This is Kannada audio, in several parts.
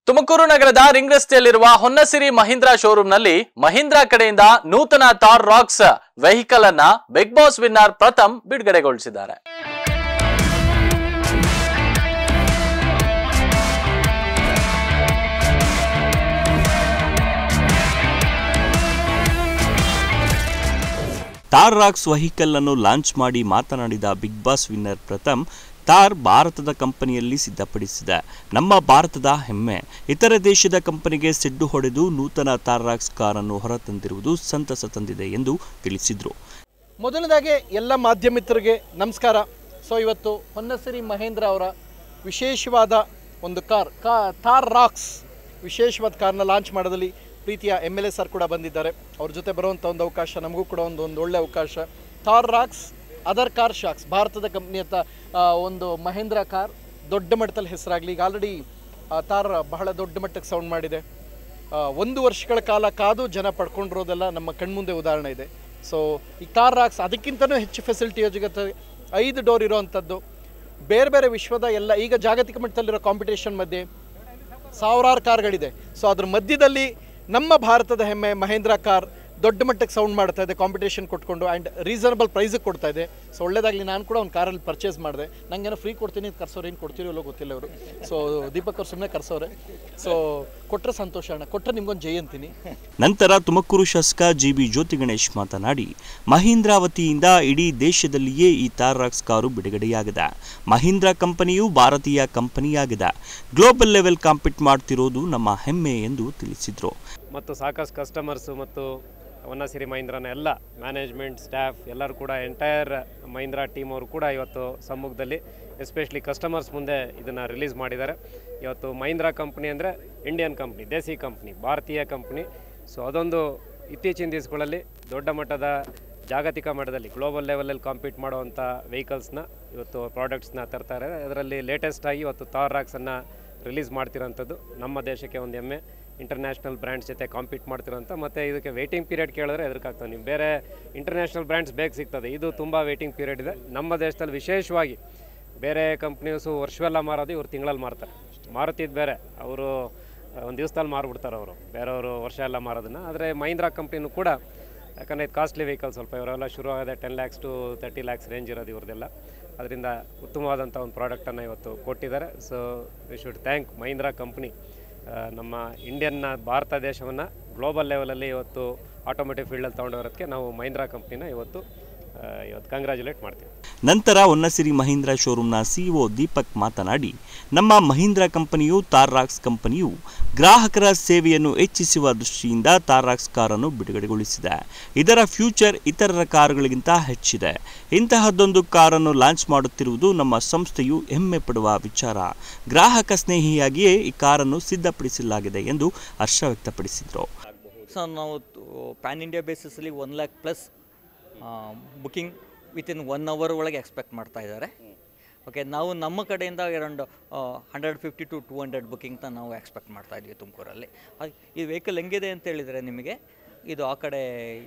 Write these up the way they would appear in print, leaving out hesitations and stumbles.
ತುಮಕೂರು ನಗರದ ರಿಂಗ್ ರಸ್ತೆಯಲ್ಲಿರುವ ಹೊನ್ನಸಿರಿ ಮಹೀಂದ್ರಾ ಶೋರೂಮ್ನಲ್ಲಿ ಮಹೀಂದ್ರಾ ಕಡೆಯಿಂದ ನೂತನ ಥಾರ್ ರಾಕ್ಸ್ ವೆಹಿಕಲ್ ಅನ್ನ ಬಿಗ್ ಬಾಸ್ ವಿನ್ನರ್ ಪ್ರಥಮ್ ಬಿಡುಗಡೆಗೊಳಿಸಿದ್ದಾರೆ. ಥಾರ್ ರಾಕ್ಸ್ ವೆಹಿಕಲ್ ಅನ್ನು ಲಾಂಚ್ ಮಾಡಿ ಮಾತನಾಡಿದ big boss winner Pratham, Thar ಭಾರತದ ಕಂಪನಿಯಲ್ಲಿ ಸಿದ್ಧಪಡಿಸಿದೆ, ನಮ್ಮ ಭಾರತದ ಹೆಮ್ಮೆ. ಇತರ ದೇಶದ ಕಂಪನಿಗೆ ಸೆಡ್ಡು ಹೊಡೆದು ನೂತನ ಥಾರ್ ರಾಕ್ಸ್ ಕಾರನ್ನು ಹೊರತಂದಿರುವುದು ಸಂತಸ ತಂದಿದೆ ಎಂದು ತಿಳಿಸಿದರು. ಮೊದಲನೇದಾಗಿ ಎಲ್ಲ ಮಾಧ್ಯಮಿತರಿಗೆ ನಮಸ್ಕಾರ. ಇವತ್ತು ಹೊನ್ನಸಿರಿ ಮಹೇಂದ್ರ ಅವರ ವಿಶೇಷವಾದ ಒಂದು ಥಾರ್ ರಾಕ್ಸ್ ವಿಶೇಷವಾದ ಕಾರ್ನ ಲಾಂಚ್ ಮಾಡೋದಲ್ಲಿ ಪ್ರೀತಿಯ MLA ಸರ್ ಕೂಡ ಬಂದಿದ್ದಾರೆ. ಅವ್ರ ಜೊತೆ ಬರುವಂಥ ಒಂದು ಅವಕಾಶ ನಮಗೂ ಕೂಡ ಒಂದು ಒಳ್ಳೆಯ ಅವಕಾಶ. Thar Roxx other car shocks ಭಾರತದ ಕಂಪ್ನಿಯತ್ತ ಒಂದು ಮಹೇಂದ್ರ ಕಾರ್ ದೊಡ್ಡ ಮಟ್ಟದಲ್ಲಿ ಹೆಸರಾಗಲಿ. ಈಗ ಆಲ್ರೆಡಿ ಥಾರ್ ಬಹಳ ದೊಡ್ಡ ಮಟ್ಟಕ್ಕೆ ಸೌಂಡ್ ಮಾಡಿದೆ. 1 ವರ್ಷಗಳ ಕಾಲ ಕಾದು ಜನ ಪಡ್ಕೊಂಡಿರೋದೆಲ್ಲ ನಮ್ಮ ಕಣ್ಮುಂದೆ ಉದಾಹರಣೆ ಇದೆ. ಸೊ ಈ ಥಾರ್ ರಾಕ್ಸ್ ಅದಕ್ಕಿಂತಲೂ ಹೆಚ್ಚು ಫೆಸಿಲಿಟಿ ಜೊತೆ 5 ಡೋರ್ ಇರೋವಂಥದ್ದು, ಬೇರೆ ಬೇರೆ ವಿಶ್ವದ ಎಲ್ಲ ಈಗ ಜಾಗತಿಕ ಮಟ್ಟದಲ್ಲಿರೋ ಕಾಂಪಿಟೇಷನ್ ಮಧ್ಯೆ ಸಾವಿರಾರು ಕಾರ್ಗಳಿದೆ. ಸೊ ಅದ್ರ ಮಧ್ಯದಲ್ಲಿ ನಮ್ಮ ಭಾರತದ ಹೆಮ್ಮೆ ಮಹೇಂದ್ರ ಕಾರ್ ದೊಡ್ಡ ಮಟ್ಟಕ್ಕೆ ಸೌಂಡ್ ಮಾಡ್ತಾ ಇದೆ, ಕಾಂಪಿಟೇಷನ್ ಕೊಟ್ಕೊಂಡು ಆ್ಯಂಡ್ ರೀಸನಬಲ್ ಪ್ರೈಸಿಗೆ ಕೊಡ್ತಾ ಇದೆ. ಸೊ ಒಳ್ಳೇದಾಗಲಿ. ನಾನು ಕೂಡ ಒಂದು ಕಾರಲ್ಲಿ ಪರ್ಚೇಸ್ ಮಾಡಿದೆ. ನನಗೇನೋ ಫ್ರೀ ಕೊಡ್ತೀನಿ, ಕರ್ಸೋರು ಏನು ಕೊಡ್ತೀರೋ ಇಲ್ಲೋ ಗೊತ್ತಿಲ್ಲ ಅವರು. ಸೊ ದೀಪಕ್ ಅವ್ರು ಸುಮ್ಮನೆ ಕರ್ಸೋರೆ. ಸೊ ಕೊಟ್ಟರೆ ಸಂತೋಷ ಅಣ್ಣ, ಕೊಟ್ಟರೆ ನಿಮ್ಗೊಂದು ಜೈ ಅಂತೀನಿ. ನಂತರ ತುಮಕೂರು ಶಾಸಕ GB ಜ್ಯೋತಿ ಗಣೇಶ್ ಮಾತನಾಡಿ, ಮಹೀಂದ್ರಾ ವತಿಯಿಂದ ಇಡೀ ದೇಶದಲ್ಲಿಯೇ ಈ ಥಾರ್ ರಾಕ್ಸ್ ಕಾರು ಬಿಡುಗಡೆಯಾಗಿದೆ. ಮಹೀಂದ್ರಾ ಕಂಪನಿಯು ಭಾರತೀಯ ಕಂಪನಿಯಾಗಿದೆ. ಗ್ಲೋಬಲ್ ಲೆವೆಲ್ ಕಾಂಪೀಟ್ ಮಾಡ್ತಿರೋದು ನಮ್ಮ ಹೆಮ್ಮೆ ಎಂದು ತಿಳಿಸಿದರು. ಮತ್ತು ಸಾಕಷ್ಟು ಕಸ್ಟಮರ್ಸು ಮತ್ತು ಹೊನ್ನಸಿರಿ ಮಹೀಂದ್ರಾನ ಎಲ್ಲ ಮ್ಯಾನೇಜ್ಮೆಂಟ್ ಸ್ಟಾಫ್ ಎಲ್ಲರೂ ಕೂಡ ಎಂಟೈರ್ ಮಹೀಂದ್ರಾ ಟೀಮ್ ಅವರು ಕೂಡ ಇವತ್ತು ಸಮ್ಮುಖದಲ್ಲಿ ಎಸ್ಪೆಷಲಿ ಕಸ್ಟಮರ್ಸ್ ಮುಂದೆ ಇದನ್ನು ರಿಲೀಸ್ ಮಾಡಿದ್ದಾರೆ. ಇವತ್ತು ಮಹೀಂದ್ರಾ ಕಂಪ್ನಿ ಅಂದರೆ ಇಂಡಿಯನ್ ಕಂಪ್ನಿ, ದೇಸಿ ಕಂಪ್ನಿ, ಭಾರತೀಯ ಕಂಪ್ನಿ. ಸೊ ಅದೊಂದು ಇತ್ತೀಚಿನ ದಿವಸಗಳಲ್ಲಿ ದೊಡ್ಡ ಮಟ್ಟದ ಜಾಗತಿಕ ಮಟ್ಟದಲ್ಲಿ ಗ್ಲೋಬಲ್ ಲೆವೆಲಲ್ಲಿ ಕಾಂಪೀಟ್ ಮಾಡುವಂಥ ವೆಹಿಕಲ್ಸ್ನ ಇವತ್ತು ಪ್ರಾಡಕ್ಟ್ಸ್ನ ತರ್ತಾರೆ. ಅದರಲ್ಲಿ ಲೇಟೆಸ್ಟಾಗಿ ಇವತ್ತು ಥಾರ್ ರಾಕ್ಸನ್ನು ರಿಲೀಸ್ ಮಾಡ್ತಿರೋಂಥದ್ದು ನಮ್ಮ ದೇಶಕ್ಕೆ ಒಂದು ಹೆಮ್ಮೆ. ಇಂಟರ್ನ್ಯಾಷನಲ್ ಬ್ರ್ಯಾಂಡ್ಸ್ ಜೊತೆ ಕಾಂಪೀಟ್ ಮಾಡ್ತಿರೋಂಥ, ಮತ್ತು ಇದಕ್ಕೆ ವೇಟಿಂಗ್ ಪೀರಿಯಡ್ ಕೇಳಿದ್ರೆ ಎದುರ್ಕಾಗ್ತದೆ. ನೀವು ಬೇರೆ ಇಂಟರ್ನ್ಯಾಷನಲ್ ಬ್ರ್ಯಾಂಡ್ಸ್ ಬೇಗ ಸಿಗ್ತದೆ, ಇದು ತುಂಬ ವೇಟಿಂಗ್ ಪೀರಿಯಡ್ ಇದೆ. ನಮ್ಮ ದೇಶದಲ್ಲಿ ವಿಶೇಷವಾಗಿ ಬೇರೆ ಕಂಪ್ನೀಸು ವರ್ಷವೆಲ್ಲ ಮಾರೋದು, ಇವರು ತಿಂಗಳಲ್ಲಿ ಮಾರ್ತಾರೆ. ಮಾರುತ್ತಿದ್ದು ಬೇರೆ, ಅವರು ಒಂದು ದಿವಸದಲ್ಲಿ ಮಾರ್ಬಿಡ್ತಾರೆ ಅವರು, ಬೇರೆಯವರು ವರ್ಷ ಎಲ್ಲ ಮಾರೋದನ್ನು. ಆದರೆ ಮಹೀಂದ್ರಾ ಕಂಪ್ನಿನೂ ಕೂಡ, ಯಾಕಂದರೆ ಇದು ಕಾಸ್ಟ್ಲಿ ವೆಹಿಕಲ್ ಸ್ವಲ್ಪ, ಇವರೆಲ್ಲ ಶುರು ಆಗಿದೆ 10 lakhs to 30 lakhs ರೇಂಜ್ ಇರೋದು ಇವ್ರದ್ದೆಲ್ಲ. ಅದರಿಂದ ಉತ್ತಮವಾದಂಥ ಒಂದು ಪ್ರಾಡಕ್ಟನ್ನು ಇವತ್ತು ಕೊಟ್ಟಿದ್ದಾರೆ. So we should thank Mahindra company. ನಮ್ಮ ಇಂಡಿಯನ್ನ ಭಾರತ ದೇಶವನ್ನು ಗ್ಲೋಬಲ್ ಲೆವೆಲಲ್ಲಿ ಇವತ್ತು ಆಟೋಮೋಟಿವ್ ಫೀಲ್ಡಲ್ಲಿ ತೊಗೊಂಡೋರೋದಕ್ಕೆ ನಾವು ಮಹೀಂದ್ರಾ ಕಂಪ್ನಿನ ಇವತ್ತು ಕಂಗ್ರ್ಯಾಚುಲೇಟ್ ಮಾಡ್ತೀವಿ. ನಂತರ ಹೊನ್ನಸಿರಿ ಮಹೀಂದ್ರಾ ಶೋರೂಮ್ನ CEO ದೀಪಕ್ ಮಾತನಾಡಿ, ನಮ್ಮ ಮಹೀಂದ್ರಾ ಕಂಪನಿಯು ಥಾರ್ ರಾಕ್ಸ್ ಕಂಪನಿಯು ಗ್ರಾಹಕರ ಸೇವೆಯನ್ನು ಹೆಚ್ಚಿಸುವ ದೃಷ್ಟಿಯಿಂದ ಥಾರ್ ರಾಕ್ಸ್ ಕಾರನ್ನು ಬಿಡುಗಡೆಗೊಳಿಸಿದೆ. ಇದರ ಫ್ಯೂಚರ್ ಇತರರ ಕಾರುಗಳಿಗಿಂತ ಹೆಚ್ಚಿದೆ. ಇಂತಹದ್ದೊಂದು ಕಾರನ್ನು ಲಾಂಚ್ ಮಾಡುತ್ತಿರುವುದು ನಮ್ಮ ಸಂಸ್ಥೆಯು ಹೆಮ್ಮೆ ಪಡುವ ವಿಚಾರ. ಗ್ರಾಹಕ ಸ್ನೇಹಿಯಾಗಿಯೇ ಈ ಕಾರನ್ನು ಸಿದ್ಧಪಡಿಸಲಾಗಿದೆ ಎಂದು ಹರ್ಷ ವ್ಯಕ್ತಪಡಿಸಿದರು. ಸರ್, ನಾವು ಪ್ಯಾನ್ ಇಂಡಿಯಾ ಬೇಸಿಸಲ್ಲಿ 1 lakh plus booking within 1 hour ಒಳಗೆ ಎಕ್ಸ್ಪೆಕ್ಟ್ ಮಾಡ್ತಾ ಇದ್ದಾರೆ. ಓಕೆ, ನಾವು ನಮ್ಮ ಕಡೆಯಿಂದ ಅರೌಂಡ್ 150 to 200 ಬುಕ್ಕಿಂಗ್ನ ನಾವು ಎಕ್ಸ್ಪೆಕ್ಟ್ ಮಾಡ್ತಾ ಇದ್ವಿ ತುಮಕೂರಲ್ಲಿ. ಈ ವೆಹಿಕಲ್ ಹೆಂಗಿದೆ ಅಂತ ಹೇಳಿದರೆ, ನಿಮಗೆ ಇದು ಆ ಕಡೆ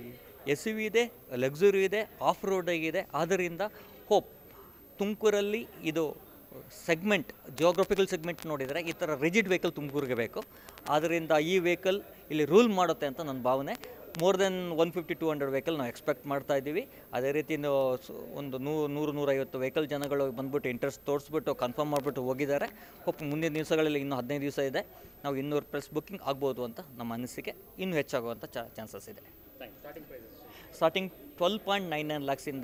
SUV ಇದೆ, ಲಕ್ಸುರಿ ಇದೆ, ಆಫ್ ರೋಡಿಗಿದೆ. ಆದ್ದರಿಂದ ಹೋಪ್ ತುಮಕೂರಲ್ಲಿ ಇದು ಸೆಗ್ಮೆಂಟ್, ಜಿಯೋಗ್ರಫಿಕಲ್ ಸೆಗ್ಮೆಂಟ್ ನೋಡಿದರೆ ಈ ಥರ ರಿಜಿಡ್ ವೆಹಿಕಲ್ ತುಮಕೂರಿಗೆ ಬೇಕು. ಆದ್ದರಿಂದ ಈ ವೆಹಿಕಲ್ ಇಲ್ಲಿ ರೂಲ್ ಮಾಡುತ್ತೆ ಅಂತ ನನ್ನ ಭಾವನೆ. ಮೋರ್ ದೆನ್ 150-200 ವೆಹಿಕಲ್ ನಾವು ಎಕ್ಸ್ಪೆಕ್ಟ್ ಮಾಡ್ತಾ ಇದ್ದೀವಿ. ಅದೇ ರೀತಿ ಒಂದು 100-150 ವೆಹಿಕಲ್ ಜನಗಳು ಬಂದುಬಿಟ್ಟು ಇಂಟ್ರೆಸ್ಟ್ ತೋರಿಸ್ಬಿಟ್ಟು ಕನ್ಫರ್ಮ್ ಮಾಡಿಬಿಟ್ಟು ಹೋಗಿದ್ದಾರೆ. ಹೋಪ್ ಮುಂದಿನ ದಿವಸಗಳಲ್ಲಿ ಇನ್ನೂ 15 ದಿವಸ ಇದೆ, ನಾವು 200+ ಬುಕ್ಕಿಂಗ್ ಆಗ್ಬೋದು ಅಂತ ನಮ್ಮ ಅನಿಸಿಕೆ. ಇನ್ನೂ ಹೆಚ್ಚಾಗುವಂಥ ಚಾನ್ಸಸ್ ಇದೆ. ಸ್ಟಾರ್ಟಿಂಗ್ 12.99 lakhs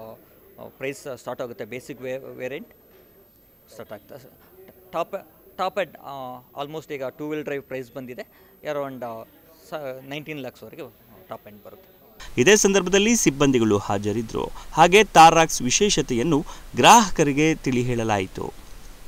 ಪ್ರೈಸ್ ಸ್ಟಾರ್ಟ್ ಆಗುತ್ತೆ. ಬೇಸಿಕ್ ವೇರಿಯಂಟ್ ಸ್ಟಾರ್ಟ್ ಆಗ್ತದೆ. ಟಾಪ್ ಎಂಡ್ ಆಲ್ಮೋಸ್ಟ್ ಈಗ 2-wheel ಡ್ರೈವ್ ಪ್ರೈಸ್ ಬಂದಿದೆ, ಅರೌಂಡ್ 19 lakhs ವರೆಗೆ ಟಾಪ್ ಎಂಡ್ ಬರುತ್ತೆ. ಇದೇ ಸಂದರ್ಭದಲ್ಲಿ ಸಿಬ್ಬಂದಿಗಳು ಹಾಜರಿದ್ದರು. ಹಾಗೆ ಥಾರ್ ರಾಕ್ಸ್ ವಿಶೇಷತೆಯನ್ನು ಗ್ರಾಹಕರಿಗೆ ತಿಳಿ ಹೇಳಲಾಯಿತು.